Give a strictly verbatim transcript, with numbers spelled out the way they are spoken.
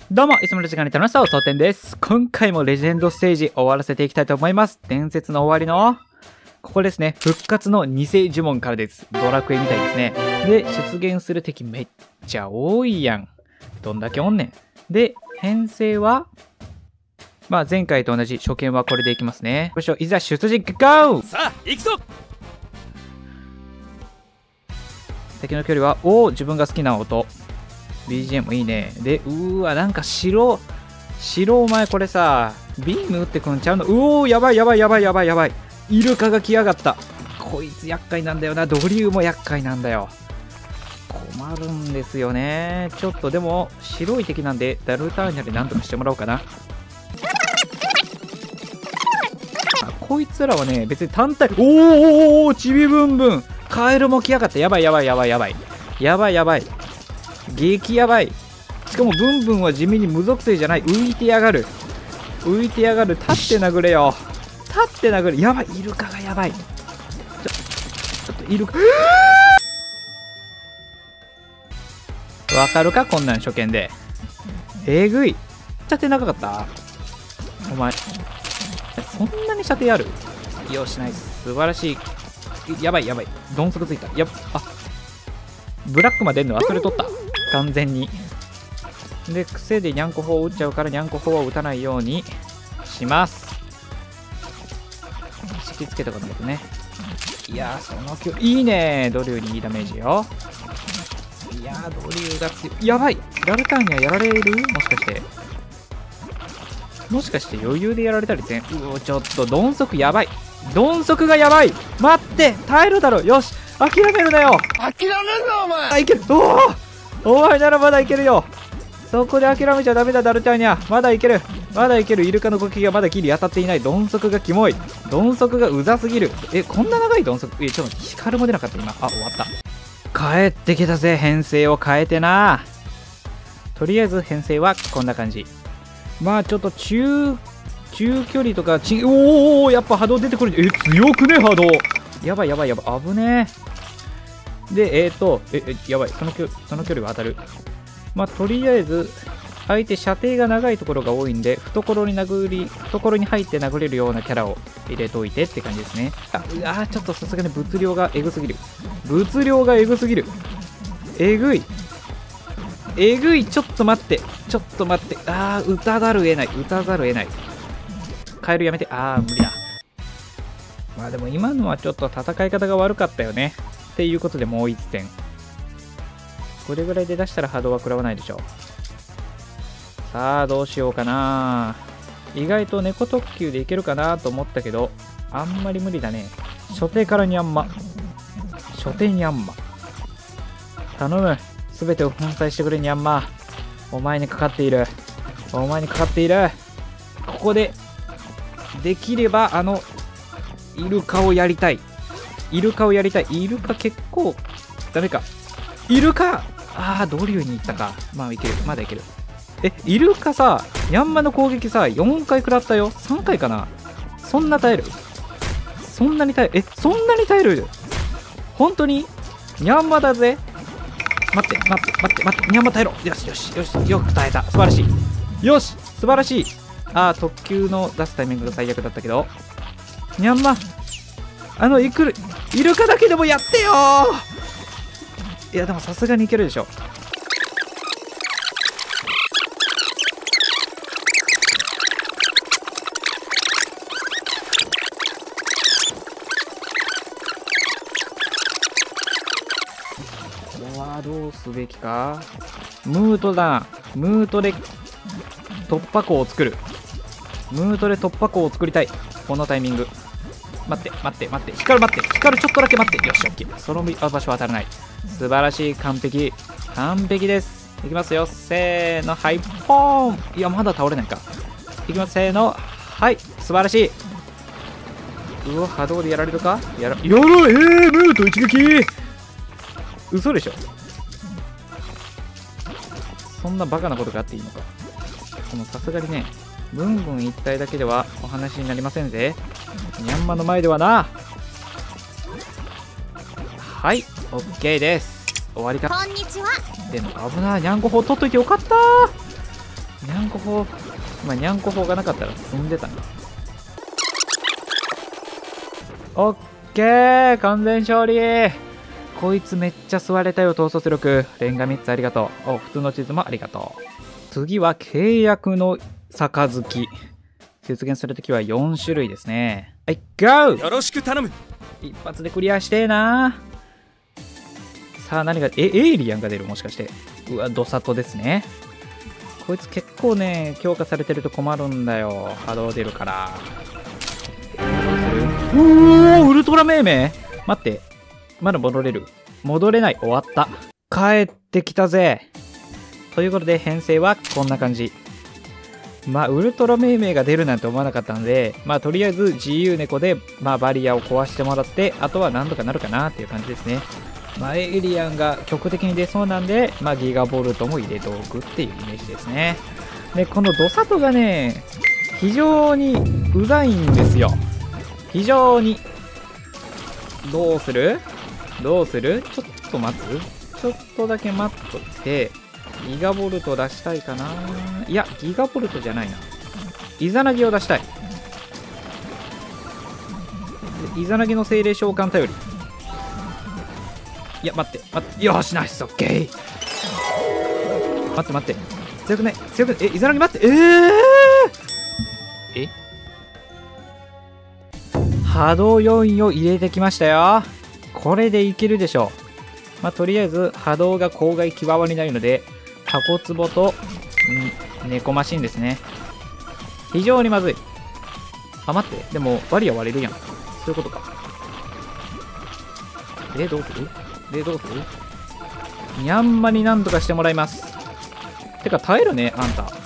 どうも、いつもの時間に楽しさを蒼天です。今回もレジェンドステージ終わらせていきたいと思います。伝説の終わりの、ここですね。復活の偽呪文からです。ドラクエみたいですね。で、出現する敵めっちゃ多いやん。どんだけおんねん。で、編成は、まあ前回と同じ初見はこれでいきますね。よいしょ、いざ出陣、ゴー！ さあ、行くぞ！ 敵の距離は、おお、自分が好きな音。ビージーエム いいね。で、うーわ、なんか白、白お前これさ、ビーム打ってくんちゃうの？うおー、やばいやばいやばいやばいやばい。イルカが来やがった。こいつ厄介なんだよな。ドリューも厄介なんだよ。困るんですよね。ちょっとでも、白い敵なんで、ダルターニャで何とかしてもらおうかな。あ、こいつらはね、別に単体、おーおーおー、ちびぶんぶん。カエルも来やがった。やばいやばいやばいやばい。やばいやばい。激ヤバい。しかもブンブンは地味に無属性じゃない。浮いてやがる浮いてやがる。立って殴れよ。立って殴る。やばい、イルカがやばい。ちょちょっとイルカわかるか、こんなん初見で。えぐい。射程長かった。お前そんなに射程ある？よし、ナイス。素晴らしい。やばいやばい、鈍足ついた。やっあブラックまで出んの忘れとった。完全に。で、癖でニャンコ砲を打っちゃうから、ニャンコ砲は打たないようにします。引きつけておかないとね。いやー、その距離いいね。ドリューにいいダメージよ。いやー、ドリューが強い。やばい、ダルターニャやられる？もしかしてもしかして余裕でやられたりせん？うお、ちょっと鈍足やばい。鈍足がやばい。待って、耐えるだろ。よし、諦めるなよ。 諦めるぞ、お前！ あ、いける。おお、お前ならまだいけるよ。そこで諦めちゃダメだ、ダルターニャ。まだいける。まだいける。イルカの攻撃がまだギリ当たっていない。鈍足がキモい。鈍足がうざすぎる。え、こんな長い鈍足？え、ちょっと光も出なかった今。あ、終わった。帰ってきたぜ。編成を変えてな。とりあえず編成はこんな感じ。まあちょっと中中距離とかち、おお、やっぱ波動出てくる。え、強くね、波動。やばいやばいやばい、危ねえ。で、えっ、ー、と、え、え、やばい、その距その距離は当たる。まあ、とりあえず、相手射程が長いところが多いんで、懐に殴り、懐に入って殴れるようなキャラを入れといてって感じですね。あ、うわー、ちょっとさすがに物量がエグすぎる。物量がエグすぎる。えぐい。えぐい、ちょっと待って。ちょっと待って。あー、撃たざるを得ない。撃たざるを得ない。カエルやめて。あー、無理だ。まあでも今のはちょっと戦い方が悪かったよね。っていうことでもういってん。これぐらいで出したら波動は食らわないでしょう。さあどうしようかな。意外と猫特急でいけるかなと思ったけど、あんまり無理だね。初手からニャンマ。初手ニャンマ。頼む。すべてを粉砕してくれニャンマ。お前にかかっている。お前にかかっている。ここで、できればあの、イルカをやりたい。イルカをやりたい。イルカ結構、ダメか。イルカああ、ドリューに行ったか。まあいける。まだいける。え、イルカさ、ヤンマの攻撃さ、よんかい食らったよ。さんかいかな。そんな耐える？そんなに耐える？え、そんなに耐える？本当に？ヤンマだぜ。待って、待って、待って、待って。ヤンマ耐えろ。よしよし、よし。よく耐えた。素晴らしい。よし、素晴らしい。ああ、特急の出すタイミングが最悪だったけど。ヤンマ、あの、いくる、イルカだけでもやってよー。いや、でもさすがにいけるでしょ。これはどうすべきか。ムートだな。ムートで突破口を作る。ムートで突破口を作りたい。このタイミング。待って待って待って、光待って、光ちょっとだけ待って。よし、オッケー。その場所は当たらない。素晴らしい。完璧完璧です。いきますよ。せーの、はい、ポーン。いや、まだ倒れないか。いきます。せーの、はい、素晴らしい。うわ、波動でやられるか。やらやらえー、ムート一撃。嘘でしょ。そんなバカなことがあっていいのか。でもさすがにね、ブンブン一体だけではお話になりませんぜ。ニャンマの前ではな。はい、オッケーです。終わりか。 こんにちは。 でも危ない。ニャンコ砲取っといてよかった。 こ砲、まあ、にゃんこ砲がなかったら積んでたんだ。オッケー、完全勝利。こいつめっちゃ吸われたよ。統率力レンガみっつありがとう。お、普通の地図もありがとう。次は契約の杯。実現するときはよん種類ですね。はい、ゴー。 よろしく頼む。 一発でクリアしてえな。さあ何が、え、エイリアンが出る、もしかして。うわ、ドサトですね。こいつ結構ね、強化されてると困るんだよ。波動出るから。おー、ウルトラ命名。待って。まだ戻れる。戻れない。終わった。帰ってきたぜ。ということで、編成はこんな感じ。まあ、ウルトラ命名が出るなんて思わなかったので、まあ、とりあえず自由猫で、まあ、バリアを壊してもらって、あとは何とかなるかなっていう感じですね。まあ、エイリアンが局的に出そうなんで、まあ、ギガボルトも入れておくっていうイメージですね。で、このドサトがね、非常にうざいんですよ。非常に。どうするどうするちょっと待つちょっとだけ待っといて、ギガボルト出したいかな。いや、ギガボルトじゃないな。イザナギを出したい。イザナギの精霊召喚頼り。いや、待って、待って。よし、ナイス、オッケー。待って、待って。強くない強くない。え、イザナギ待って。えー、え波動よんを入れてきましたよ。これでいけるでしょう。まあ、とりあえず波動が郊外極わりないので、タコツボとん猫マシンですね。非常にまずい。あ、待って。でも、バリア割れるやん。そういうことか。え、どうするで、どうするにゃんまになんとかしてもらいます。てか、耐えるね、あんた。